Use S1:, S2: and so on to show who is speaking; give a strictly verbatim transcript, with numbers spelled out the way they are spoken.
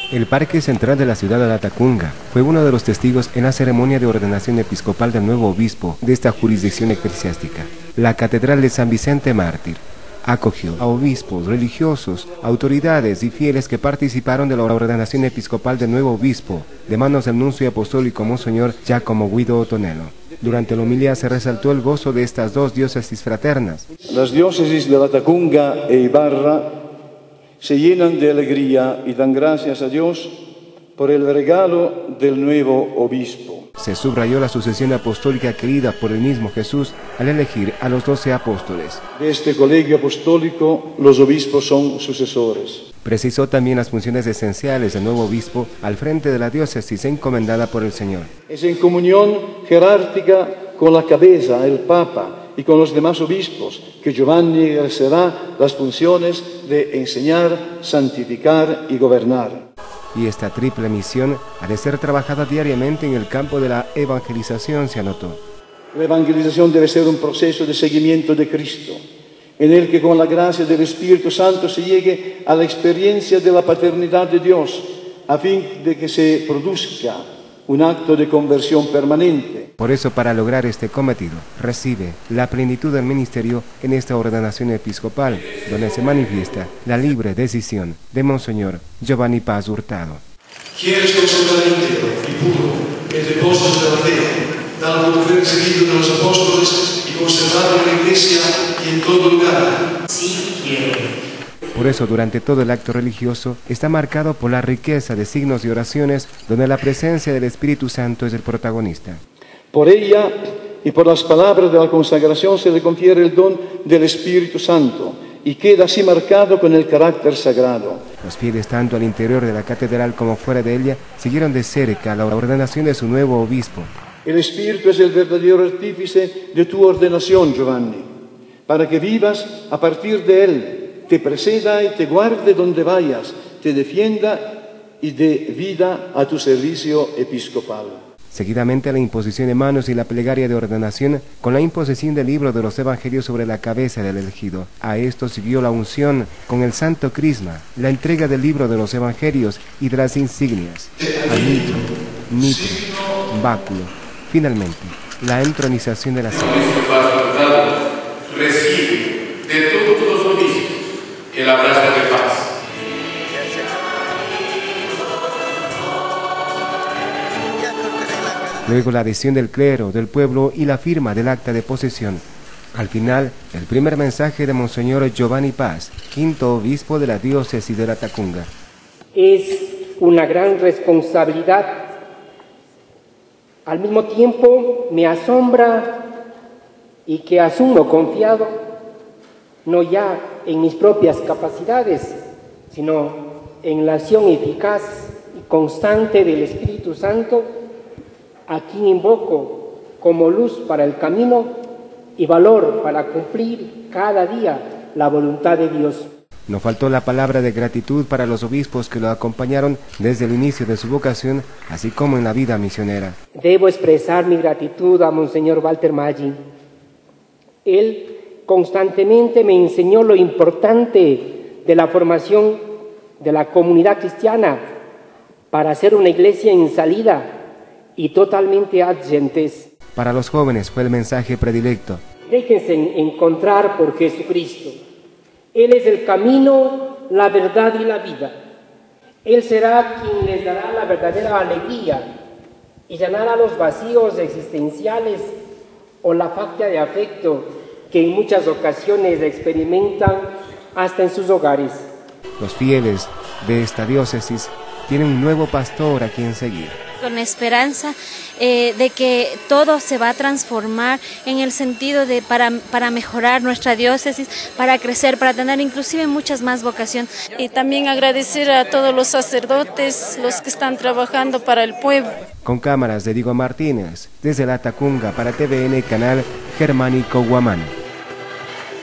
S1: El Parque Central de la ciudad de Latacunga fue uno de los testigos en la ceremonia de ordenación episcopal del nuevo obispo de esta jurisdicción eclesiástica. La Catedral de San Vicente Mártir acogió a obispos, religiosos, autoridades y fieles que participaron de la ordenación episcopal del nuevo obispo, de manos del nuncio apostólico Monseñor Giacomo Guido Otonello. Durante la homilía se resaltó el gozo de estas dos diócesis fraternas.
S2: Las diócesis de Latacunga e Ibarra se llenan de alegría y dan gracias a Dios por el regalo del nuevo obispo.
S1: Se subrayó la sucesión apostólica querida por el mismo Jesús al elegir a los doce apóstoles.
S2: De este colegio apostólico, los obispos son sucesores.
S1: Precisó también las funciones esenciales del nuevo obispo al frente de la diócesis encomendada por el Señor.
S2: Es en comunión jerárquica con la cabeza, el Papa, y con los demás obispos, que Giovanni ejercerá las funciones de enseñar, santificar y gobernar.
S1: Y esta triple misión ha de ser trabajada diariamente en el campo de la evangelización, se anotó.
S2: La evangelización debe ser un proceso de seguimiento de Cristo, en el que con la gracia del Espíritu Santo se llegue a la experiencia de la paternidad de Dios, a fin de que se produzca un acto de conversión permanente.
S1: Por eso, para lograr este cometido, recibe la plenitud del ministerio en esta ordenación episcopal, donde se manifiesta la libre decisión de Monseñor Giovanni Paz Hurtado.
S3: ¿Quieres conservar íntegro y puro el depósito de la fe, tal como fue recibido de los apóstoles, y conservarlo en la iglesia y en todo lugar? Sí, quiero.
S1: Por eso, durante todo el acto religioso, está marcado por la riqueza de signos y oraciones, donde la presencia del Espíritu Santo es el protagonista.
S2: Por ella y por las palabras de la consagración se le confiere el don del Espíritu Santo y queda así marcado con el carácter sagrado.
S1: Los fieles, tanto al interior de la catedral como fuera de ella, siguieron de cerca la ordenación de su nuevo obispo.
S2: El Espíritu es el verdadero artífice de tu ordenación, Giovanni, para que vivas a partir de él, te preceda y te guarde donde vayas, te defienda y dé vida a tu servicio episcopal.
S1: Seguidamente la imposición de manos y la plegaria de ordenación con la imposición del libro de los evangelios sobre la cabeza del elegido. A esto siguió la unción con el santo crisma, la entrega del libro de los evangelios y de las insignias, al mitro, mitro, báculo. Finalmente, la entronización de la santa.
S3: Recibe de todos los obispos el abrazo de paz.
S1: Luego la adhesión del clero, del pueblo y la firma del acta de posesión. Al final, el primer mensaje de Monseñor Giovanni Paz, quinto obispo de la diócesis de Latacunga.
S4: Es una gran responsabilidad. Al mismo tiempo me asombra y que asumo confiado, no ya en mis propias capacidades, sino en la acción eficaz y constante del Espíritu Santo, a quien invoco como luz para el camino y valor para cumplir cada día la voluntad de Dios.
S1: No faltó la palabra de gratitud para los obispos que lo acompañaron desde el inicio de su vocación, así como en la vida misionera.
S4: Debo expresar mi gratitud a Monseñor Walter Maggi. Él constantemente me enseñó lo importante de la formación de la comunidad cristiana para ser una iglesia en salida y totalmente adyentes.
S1: Para los jóvenes fue el mensaje predilecto.
S4: Déjense encontrar por Jesucristo. Él es el camino, la verdad y la vida. Él será quien les dará la verdadera alegría y llenará los vacíos existenciales o la falta de afecto que en muchas ocasiones experimentan hasta en sus hogares.
S1: Los fieles de esta diócesis tienen un nuevo pastor a quien seguir.
S5: Con esperanza eh, de que todo se va a transformar en el sentido de para, para mejorar nuestra diócesis, para crecer, para tener inclusive muchas más vocaciones. Y también agradecer a todos los sacerdotes, los que están trabajando para el pueblo.
S1: Con cámaras de Diego Martínez, desde Latacunga para T V N Canal Germánico Guamán.